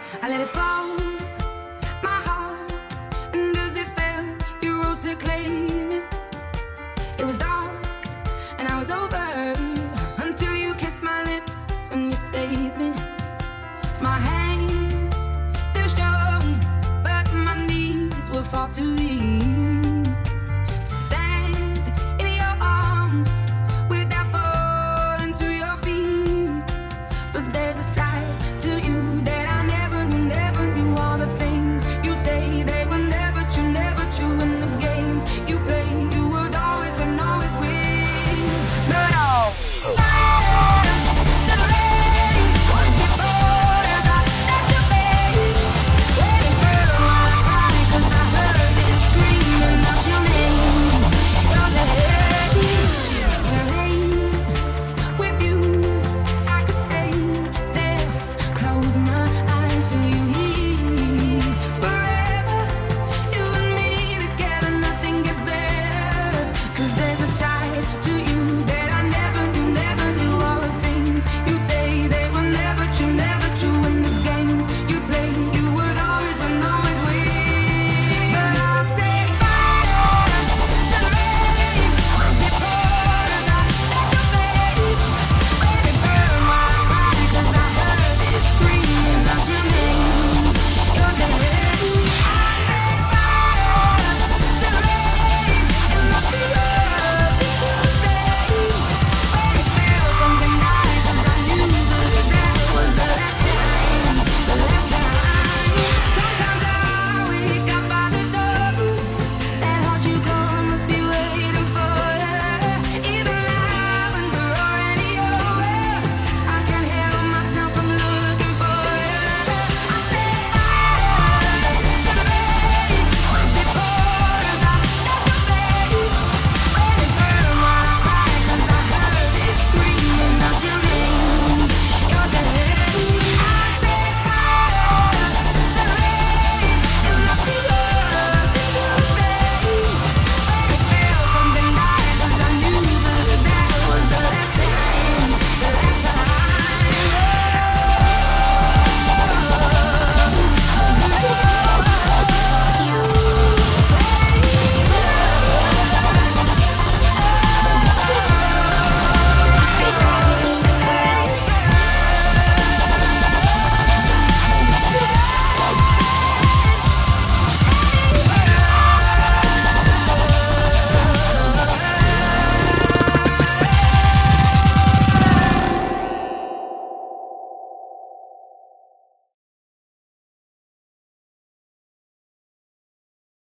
I let it fall, my heart, and as it fell, you rose to claim it. It was dark, and I was over, until you kissed my lips and you saved me. My hands, they're strong, but my knees were far too weak.